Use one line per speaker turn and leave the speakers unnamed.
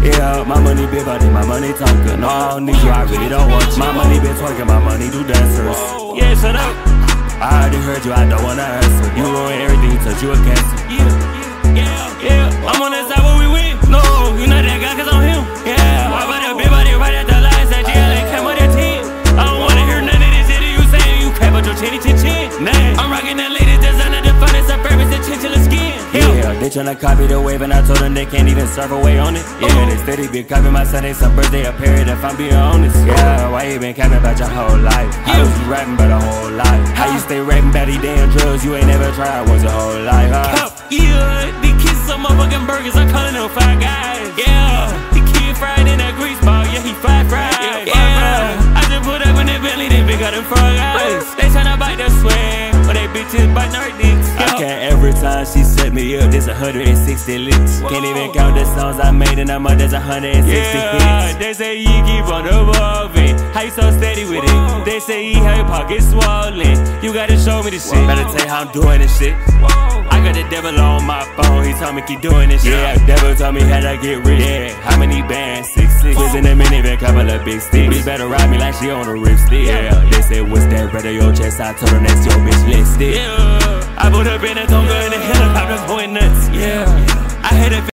Yeah, my money big body, my money talking. No, I don't need you, I really don't want you. My money been twerking, my money do dancers.
Yeah, shut up.
I already heard you, I don't wanna answer. You ruin everything, you touch you a cancer.
Yeah, I'm on that side where we win. No, you not that guy cause I'm him. Yeah, why about that big body right at the lines that GLA came on that 10. I don't wanna hear none of this shit you saying. You crap about your chinny chin chin. Nah, I'm rocking that latest designer, the finest of purpose, the chinchilla skin.
Yeah, they tryna copy the wave and I told them they can't even surf away on it. Yeah, they steady be copying my Sunday, some birthday, a period if I'm being honest. Yeah, why you been capping about your whole life? How was you rapping about a whole life? How you stay rapping about these damn drugs you ain't never tried once your whole life, huh?
Yeah, these kids some motherfucking burgers, I'm calling them Five Guys. Yeah, the kid fried in that grease ball, yeah, he fried. Yeah, I just put up in that belly, they big got them frog eyes. They tryna bite the swag, but they bitches bite our dicks.
I can't every time she set me up, there's 160 licks. Can't even count the songs I made in a month, there's 160 hits.
They say you keep on evolving, how you so steady with it? They say you have your pockets swollen, you gotta show me this shit.
Better tell you how I'm doing this shit. I got the devil on my phone, he told me keep doing this shit. Yeah, the devil told me how to get rich. Yeah, how many bands? 6'6". Was in the minivan, couple of big sticks. Bitch better ride me like she on a ripstick. Yeah, they said what's that red on your chest? I told them that's your bitch lipstick.
Yeah, I put up in a tonga in the helicopter going nuts. Yeah, I had a